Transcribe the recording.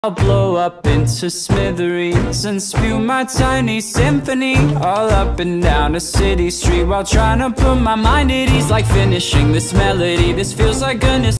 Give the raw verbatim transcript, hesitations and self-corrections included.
I'll blow up into smithereens and spew my tiny symphony all up and down a city street while trying to put my mind at ease. Like finishing this melody, this feels like goodness.